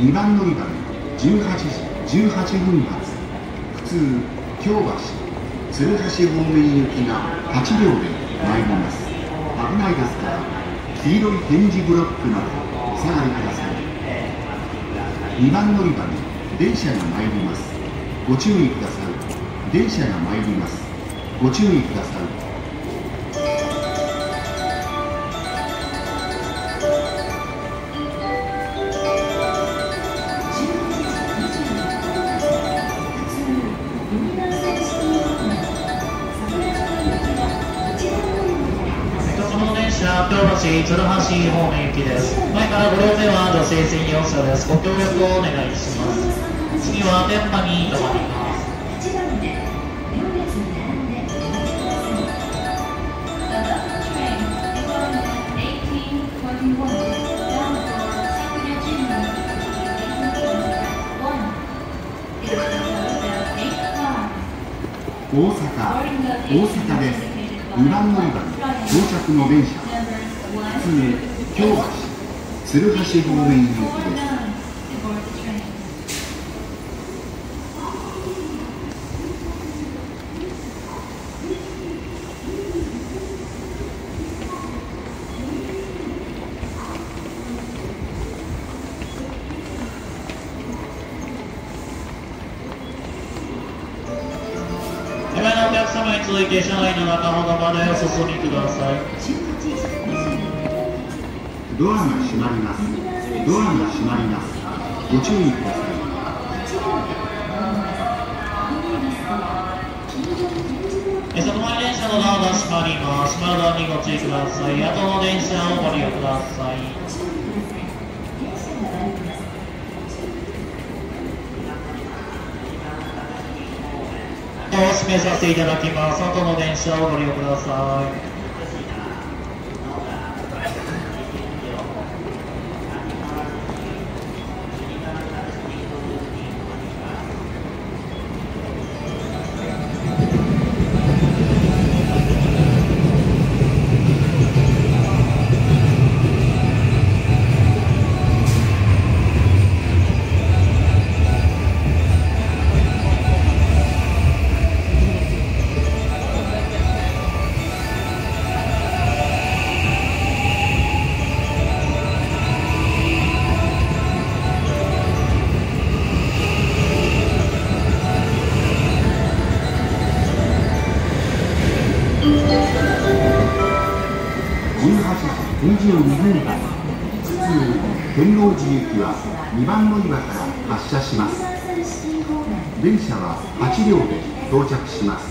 2番乗り場に18時18分発普通京橋鶴橋方面行きが8両で参ります。危ないですから黄色い点字ブロックまでお下がりください。2番乗り場に電車が参ります。ご注意ください。電車が参ります。ご注意ください。 京橋鶴橋方面行きです。前から5両目は女性専用車です。ご協力をお願いします。次は天満に停まります。 大阪です。2番乗り場に到着の電車普通京橋鶴橋方面行きです。 手前のお客様に続いて車内の中ほどまでお進みください。 ドアが閉まります。ドアが閉まります。ご注意ください。 外回り電車のドアが閉まります。閉まるドアにご注意ください。後の電車をご利用ください。ドアを閉めさせていただきます。後の電車をご利用ください。 22分発普通天王寺行きは2番乗り場から発車します。電車は8両で到着します。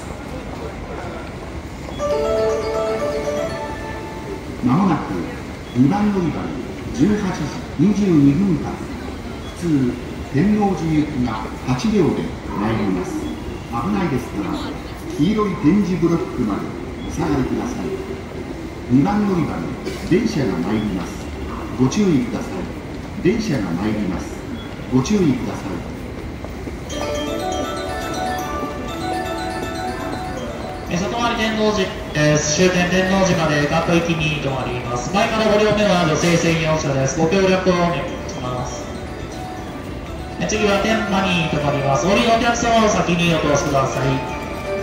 まもなく2番乗り場に18時22分発普通天王寺行きが8両で参ります。危ないですから黄色い点字ブロックまでお下がりください。2番乗り場に電車が参ります。ご注意ください。電車が参ります。ご注意ください。 外回り天王寺、終点天王寺まで各駅に停まります。前から5両目は女性専用車です。ご協力をお願いします。次は天満に停まります。お降りのお客様を先にお通しください。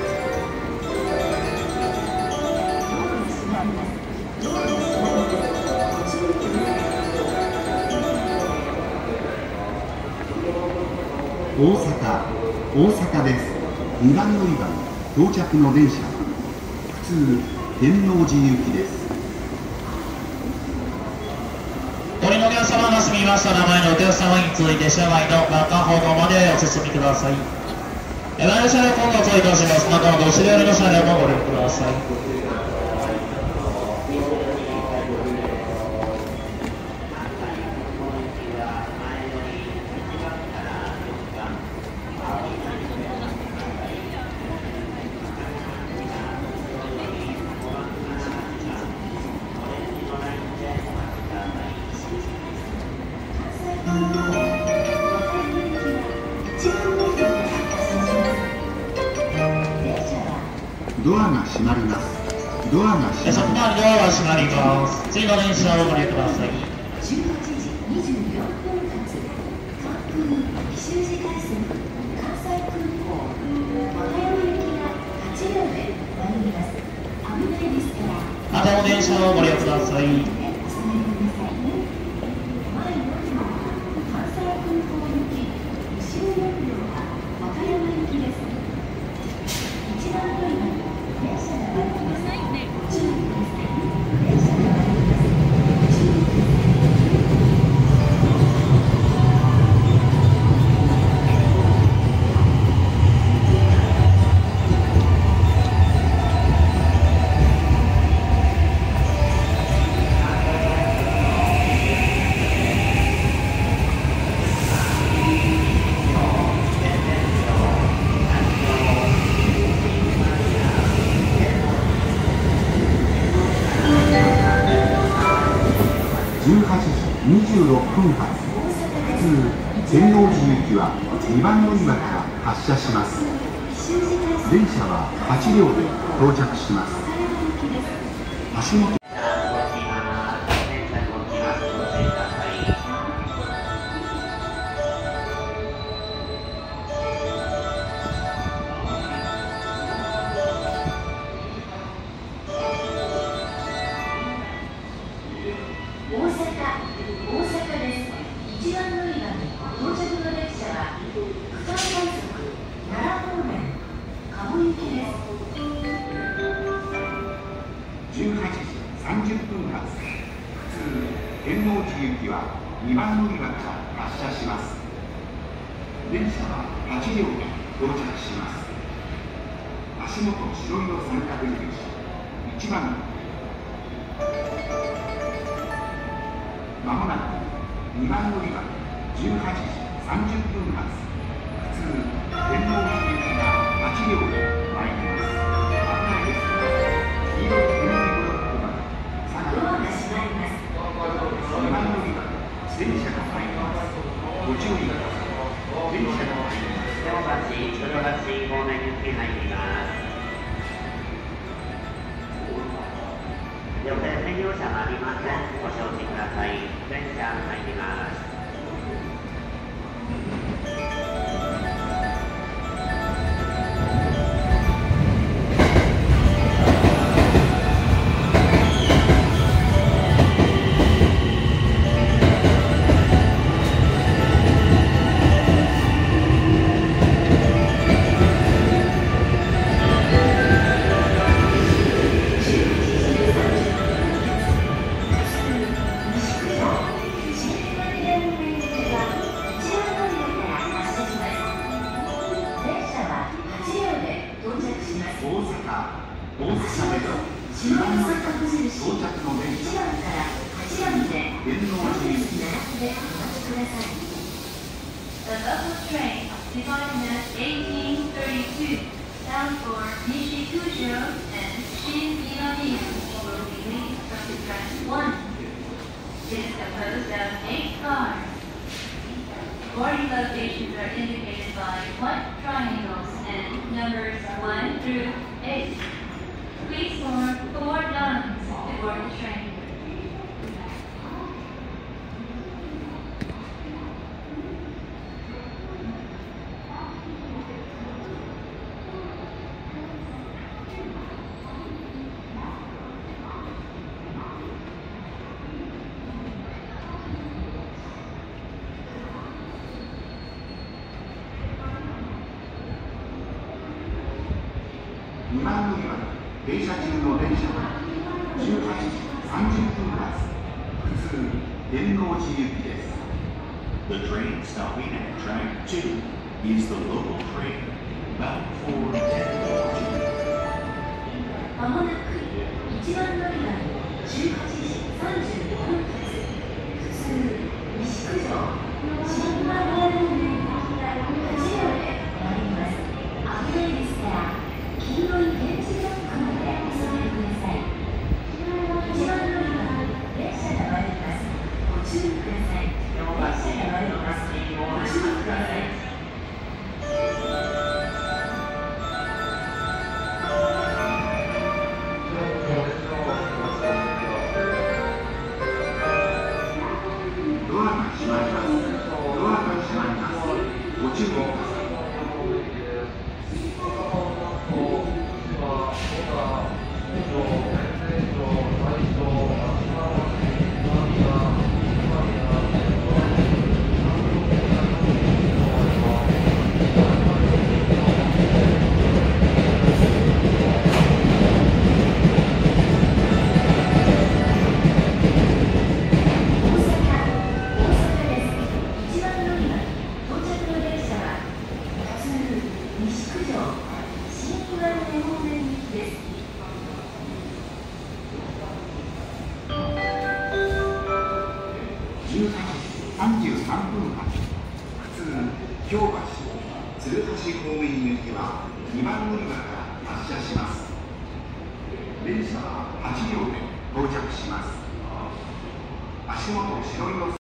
大阪です。2番乗り場に到着の電車普通天王寺行きです。 お降りのお客様が済みましたら前のお客様に続いて車内の中ほどまでお進みください。前の車両混雑いたします。中の後ろ寄りの車両もご利用ください。 ドアが閉まります。ドアが閉まります。 外回りドアが閉まります。次の電車をご利用ください。 18時24分発西宇治快速関西空港和歌山行きが8両で参ります。危ないですから。 またお電車をご利用ください。 26分発普通天王寺行きは2番乗り場から発車します。電車は8両で到着します。足元2番乗り場から発車します。電車は8両で到着します。足元白色三角印1番まもなく2番乗り場18時30分発普通天王寺行きが8両で参ります。危ないですが黄色い点字ブロックまでドアが閉まります。 2番乗り場電車が入ります。ご注意ください。電車が入ります。 豊橋方面行き入ります。予定専用車はありません。ご承知ください。電車入ります。 The local train departing at 1832 bound for Nishikujo and Shin-Minamiya will be leaving from the track 1. It is composed of 8 cars. Boarding locations are indicated by white triangles and numbers 1 through 8. Please form 4 lines to board the train. 2番乗り場停車中の電車は18時30分発普通天王寺行きです。 The train stopping at track 2 is the local train bound for Tennoji. まもなく1番乗り場18時35分発普通西九条新丸屋方面行きが8両で参ります。危ないですから黄色い点字ブロックまでお備えください。1番乗り場電車が参ります。ご注意ください。電車が参ります。ご注意ください。 京橋鶴橋方面行きは2番乗り場から発車します。電車は8両で到着します。足元白色